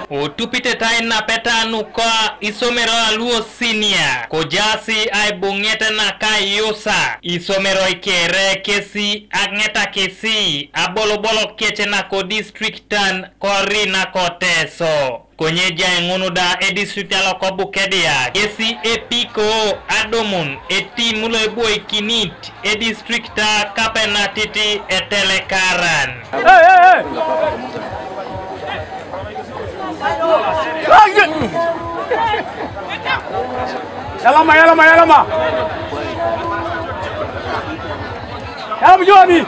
Utupite taina petanu kwa isomero aluo senior kojasi ay bungeta na kayosa isomero ikere kesi agneta kesi abolo keche na ko district tan kori na koteso konyeja ngunuda e district ala ko bukedia kesi epiko adomun etimulo ebo ikinit e district ta kapena titi etelekaran. Hey! Yalama. Yalama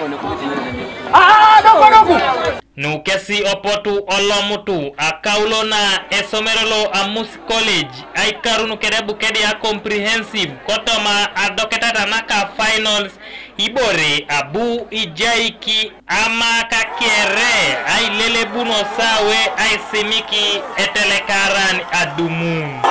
doku. Nukesi opotu olomutu akaulo na esomerolo amus college aikarunu kerebu kedi ya comprehensive kotoma adoketata naka finals ibore abu ijaiki ama kakere ai lele buno sawe ai simiki etelekaran adumun.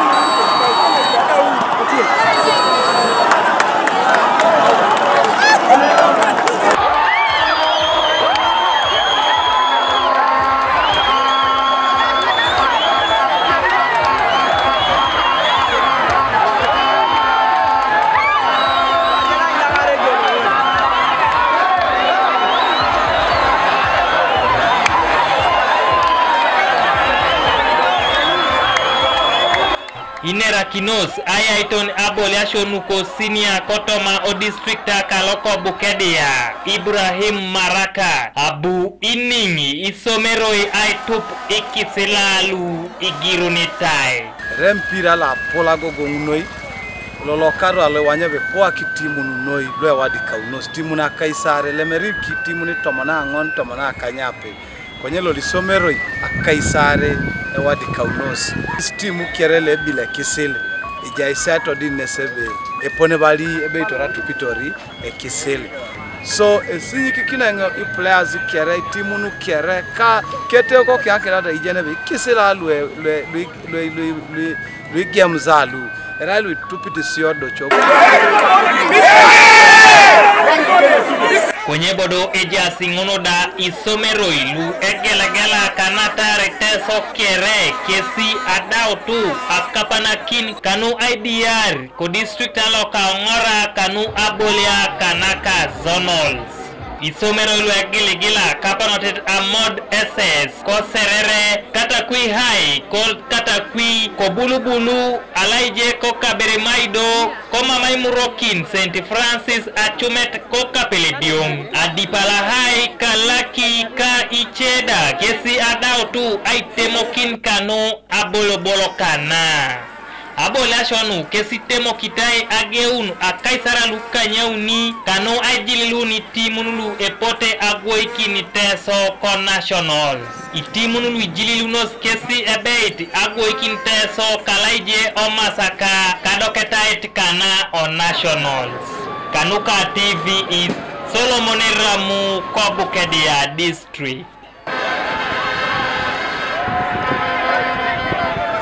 Inera kinos ayaiton aboliasho nuko senior kotoma o districta kaloko bukedia Ibrahim Maraka abu iningi isomeroi aitup ikisilalu igirunitai rempira la polago gongnoi lolokaro ale wanyabe poa kitimu noi lwe wadi kaunos timu na kaisare lemeri kitimu ni tomana angon tomana kanyape kwenye lolisomeroi akaisare wadi kaunos timu kerele bile kisile ijaisato dinesebe epone bali ebe itora tupitori kisile so esinyi kikina ngo players kere timu nu kere ka kete ko kyakera da ijenebe kisila lwe gemzalu era lwe tupiti siodo choko kwenye bodo eja singonoda isomero ilu egela kanata reteso kere kesi adao tu akapana kin kanu IDR ko district aloka ngora kanu abolia kanaka zonals isomero ilu egila kapanotet amod SS ko serere katakui hai ko katakui ko bulubulu alaije ko kabere maido ko mamai murokin St. Francis achumet ko kapeledium adipala hai kalaki ka icheda kesi adao tu aitemokin kano abolo kana abolashonu kesi temo kitai ageunu akaisara lukanyauni kano ajililuni timunulu epote agoikini teso ko nationals itimunulu ijililunos kesi ebeit agoikini teso kalaije o masaka kadoketait kana o nationals. Kanuka TV is Solomon Ramu Kobukedia District.